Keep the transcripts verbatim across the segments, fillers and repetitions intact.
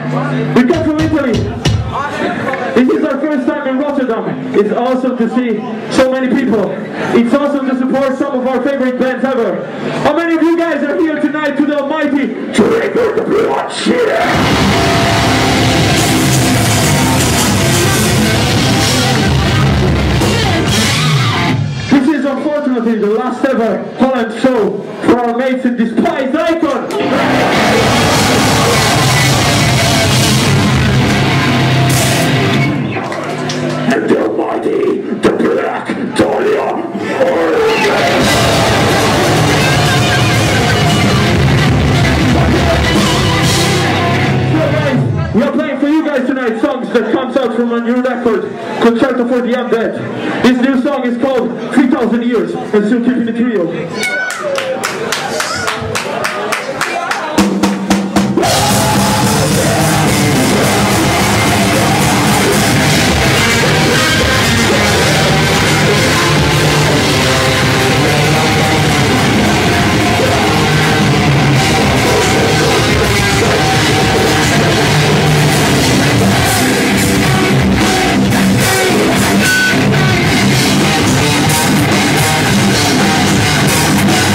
We come from Italy. This is our first time in Rotterdam. It's awesome to see so many people. It's awesome to support some of our favorite bands ever. How many of you guys are here tonight to the almighty Trigger the Blood Shit? This is unfortunately the last ever Holland show for our mates in Despised Icon. And the almighty, the Black Dahlia. So guys, we are playing for you guys tonight songs that comes out from a new record, Concerto for the Undead. This new song is called three thousand Years, and still keeping it real. We'll be right back.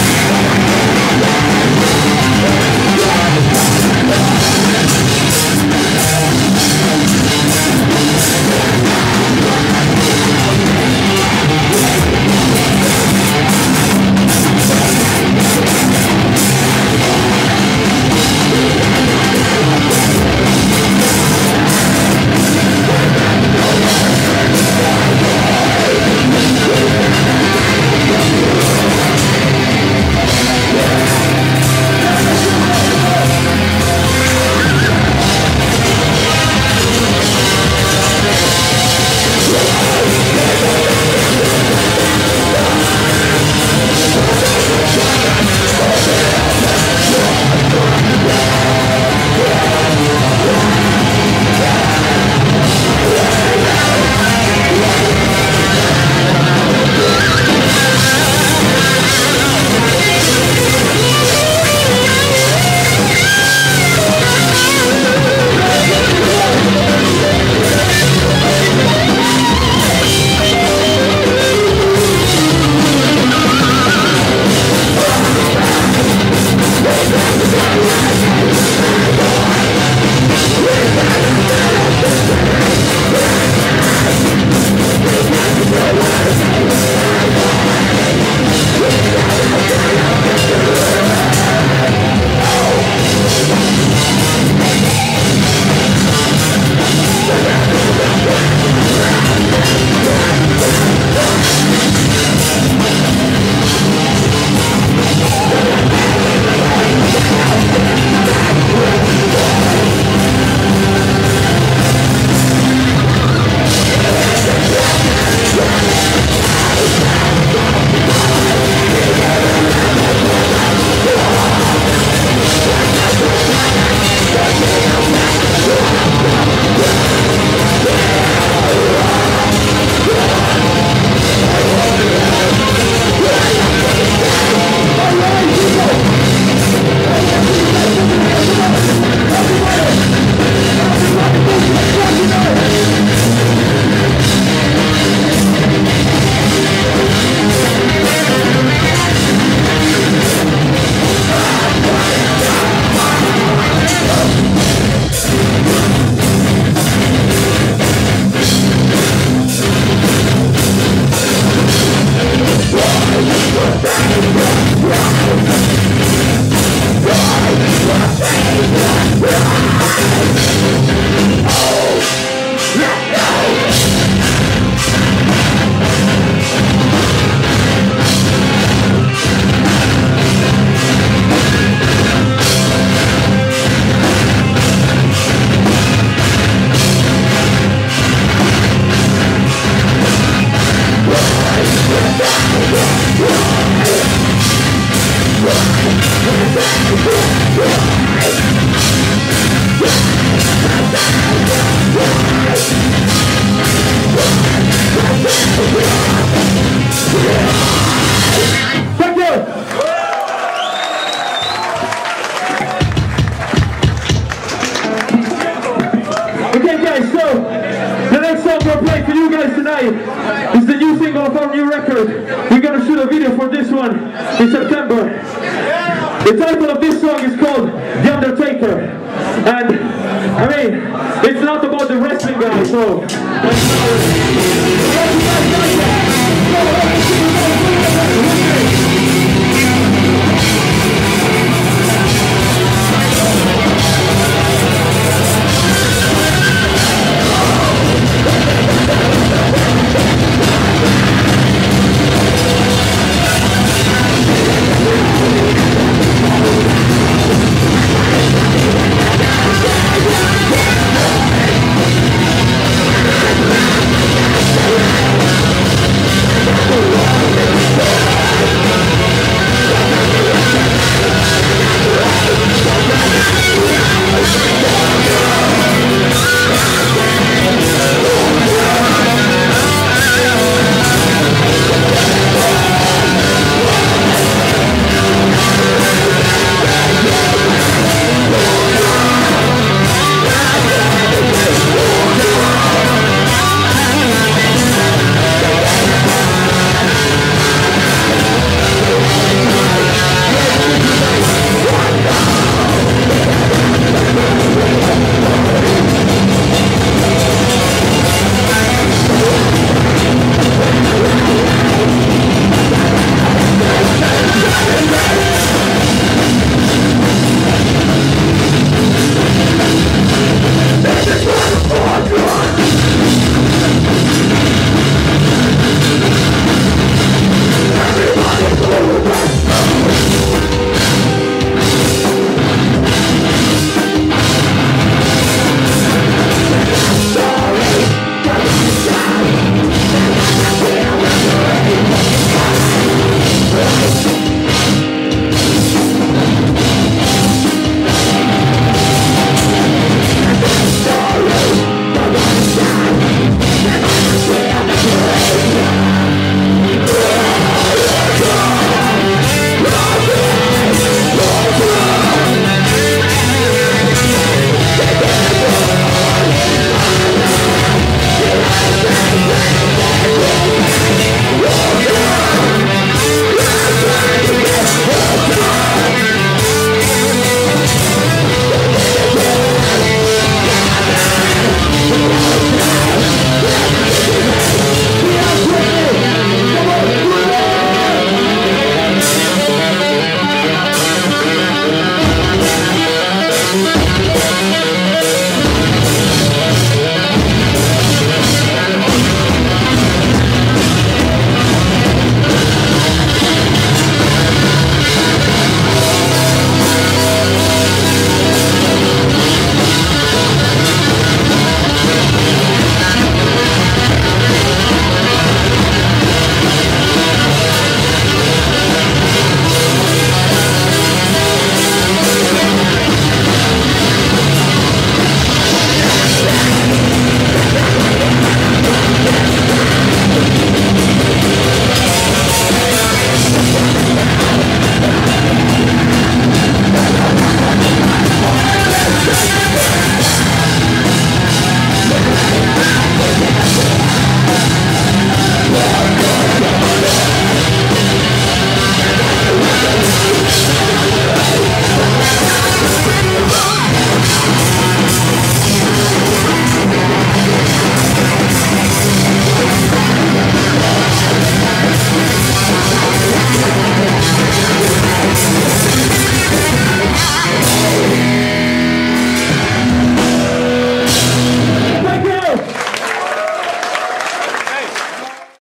guys tonight is the new single of our new record. We're gonna shoot a video for this one in September. The title of this song is called The Undertaker. And, I mean, it's not about the wrestling guy, so... That's